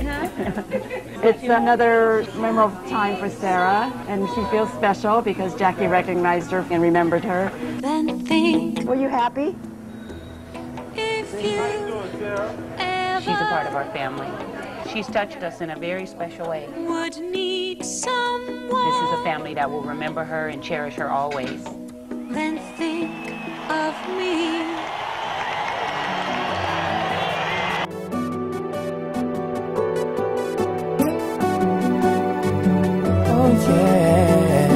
It's another memorable time for Sarah, and she feels special because Jackie recognized her and remembered her. Then think. Were you happy? If you She's a part of our family. She's touched us in a very special way. would need someone, This is a family that will remember her and cherish her always. then think of me. Oh yeah.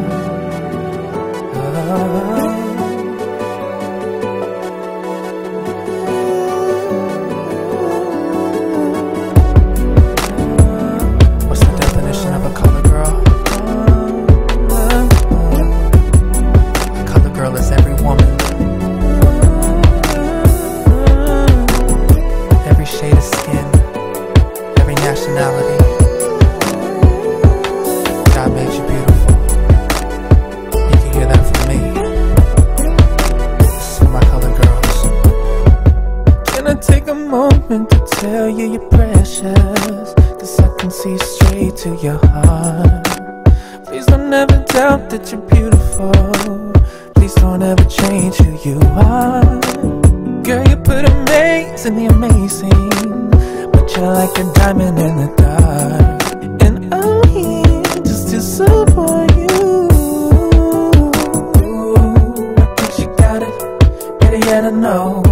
What's the definition of a color girl? A color girl is every woman, every shade of skin, every nationality. God made you beautiful. You can hear that from me. This is for my color girls. Can I take a moment to tell you you're precious? 'Cause I can see straight to your heart. Please don't ever doubt that you're beautiful. Please don't ever change who you are. Girl, you put amazing the amazing, but you're like a diamond in the dark. And I'm here just to support you. I think you got it, better yet I know